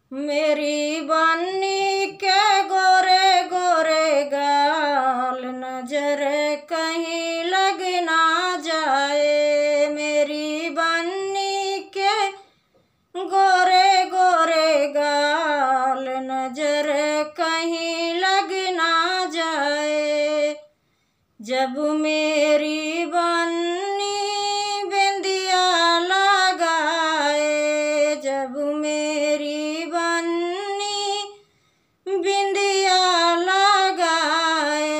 मेरी बन्नी के गोरे गोरे गाल, नजर कहीं लग ना जाए। मेरी बन्नी के गोरे गोरे गाल, नजर कहीं लग ना जाए। जब मेरी बन्नी बिंदिया लगाए, जब मेरी बन्नी बिंदिया लगाए,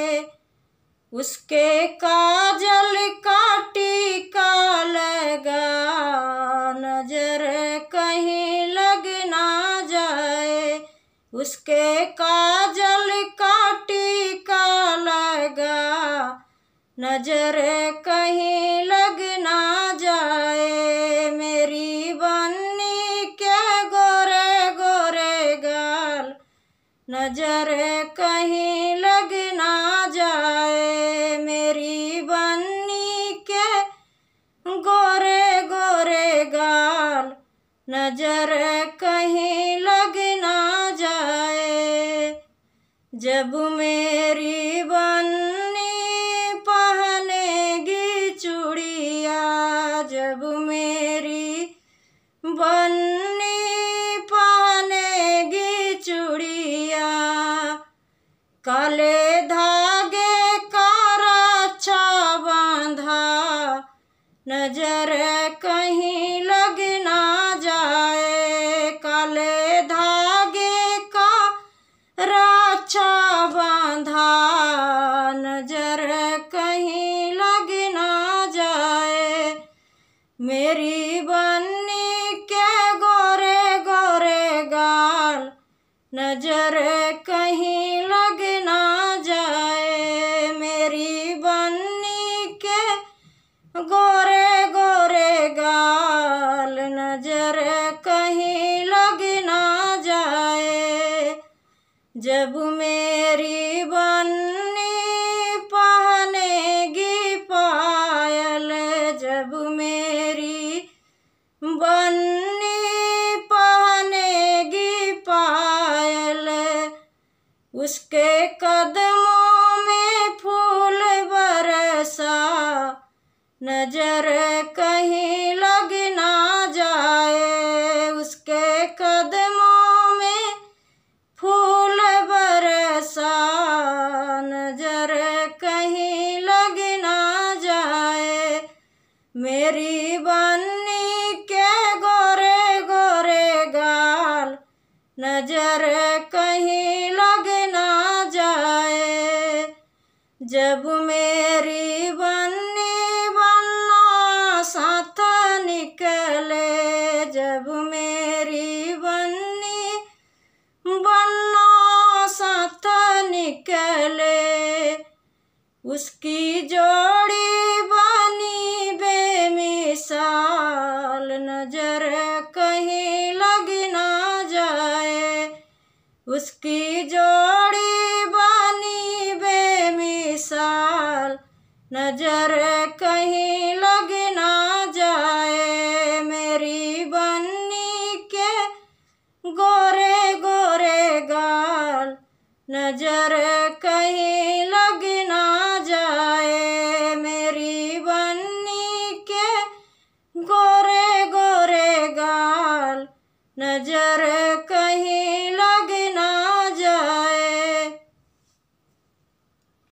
उसके काजल का टीका लगा, नजर कहीं लग ना जाए। उसके काजल का टीका लगा, नजर कहीं लग ना जाए। मेरी बन्नी के गोरे गोरे गाल, नजर कहीं लग ना जाए। मेरी बन्नी के गोरे गोरे गाल, नजर कहीं लग ना जाए। जब मेरी बन्नी पहनेगी चूड़िया, जब मेरी बन्नी पहनेगी चूड़िया, काले धागे का राछा बांधा, नजर कहीं लग ना जाए। काले धागे का राछा बांधा, नजर कहीं लग ना जाए। मेरी बन्नी के गोरे गोरे गाल, नजर कहीं लग ना जाए। मेरी बन्नी के गोरे गोरे गाल, नजर कहीं लग ना जाए। जब मेरी बन्नी पहनेगी पायल, जब मेरी बन्नी पहनेगी पायल, उसके कदमों में फूल बरसा, नजर कहीं लग ना जाए। उसके कदमों में फूल बरसा, नजर कहीं लग ना जाए। मेरी बन्नी के गोरे गोरे गाल, नजर कहीं लग ना जाए। जब मेरी बन्नी बन्ना साथ निकले, जब मेरी बन्नी बन्ना साथ निकले, उसकी जोड़ी बनी बेमिसाल, नजर कहीं लग ना जाए। उसकी जोड़ी बनी बेमिसाल, नजर कहीं लग ना जाए। मेरी बन्नी के गोरे गोरे गाल, नजर कहीं लग ना जाए। मेरी बन्नी के गोरे गोरे गाल, नजर कहीं